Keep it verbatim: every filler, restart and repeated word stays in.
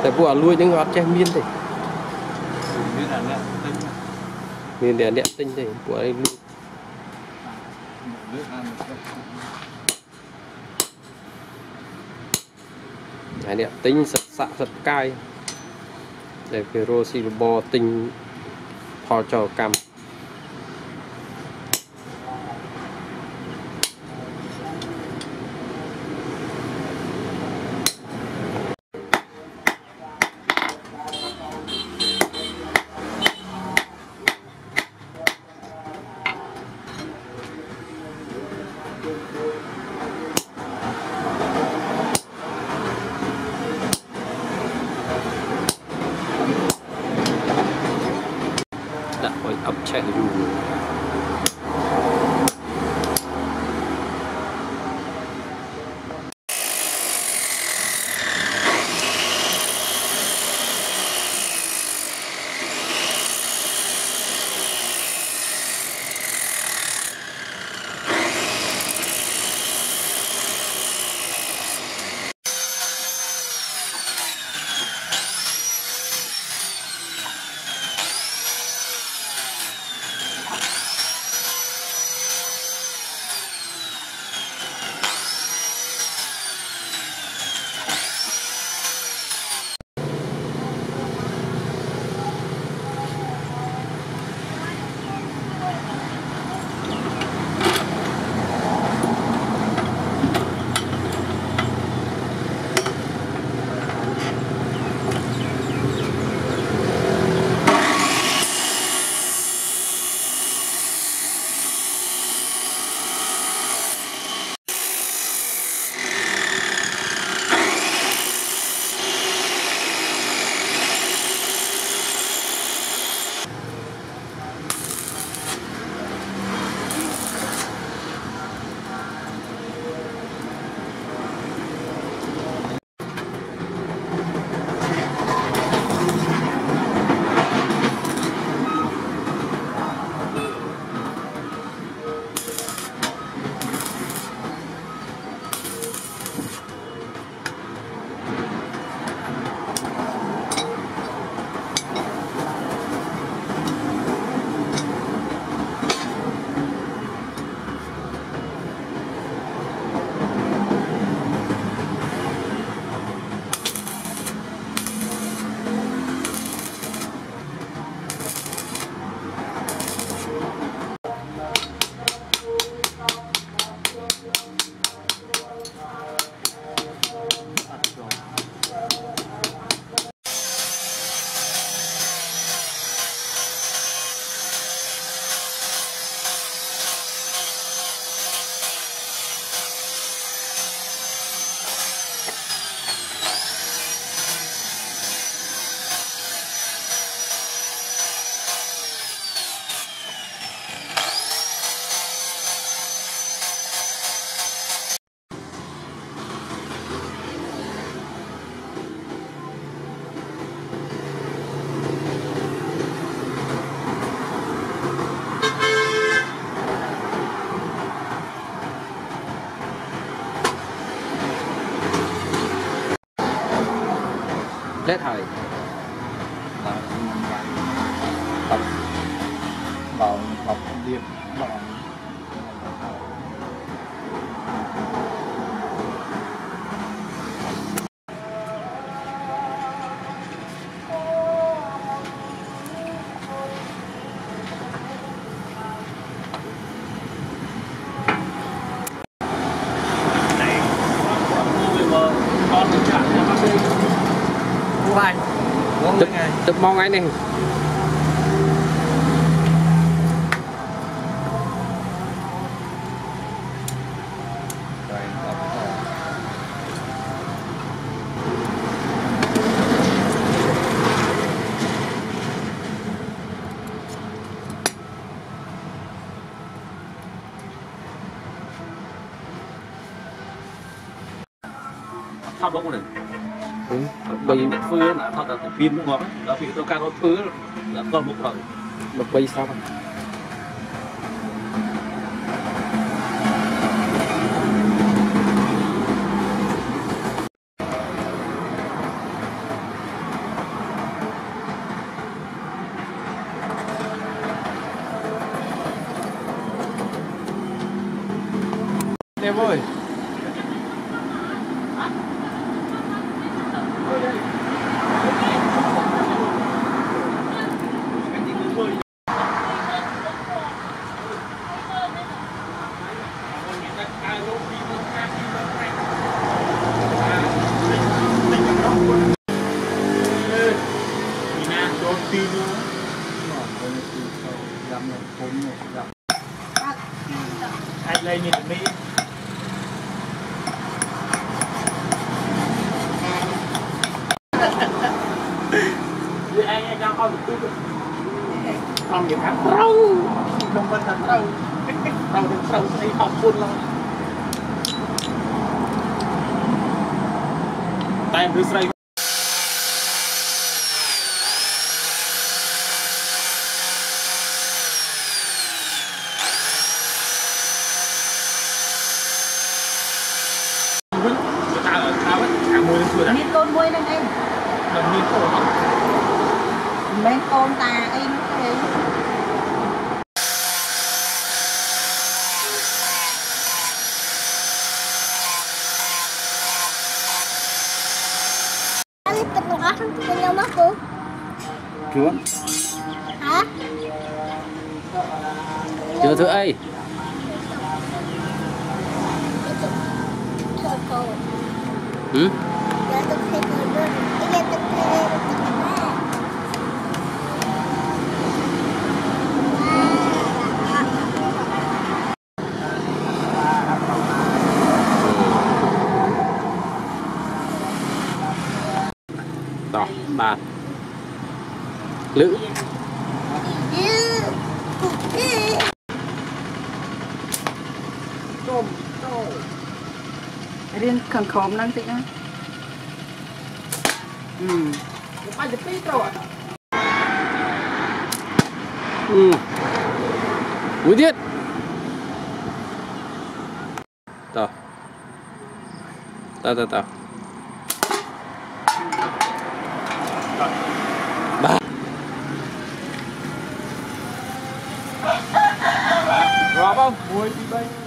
แต่พวกลุยนึงอดแจ้miên thì miên để đẹp tinh thì của đây luộc này đẹp tinh sật sạ sật cay để cái rô xì bò tinh thò trò cam ấp chạy dù chết thời tập vào học điện vào Tập, tập mong anh này thao đúng rồi. Ừ. Bây giờ phơi là thao là pin cũng ngon đấy. Đó vì tôi cao nó phơi là còn một rồi. Một bây sao? Em ơi. Anh lên nhìn Mỹ. Vì anh anh đang con được không gì khác trâu không phân là trâu trâu được trâu thấy học buôn lắm tay cứ xoay miếng con quay lên em đồng miếng cổ mấy con tà em thế Anh bật nó ra không có nhau mắt cô. Chưa. Hả? Chưa thưa ai. Thôi cô. Ừ? Giờ tôi thấy cô luôn. Bây giờ tôi thấy Đó, ba lữ tôm tôm riêng khẩn khóm năng tí á ừ ba chục tí rồi ừ mũi tiết tao tao tao tao ba rõ không? Mùi đi bay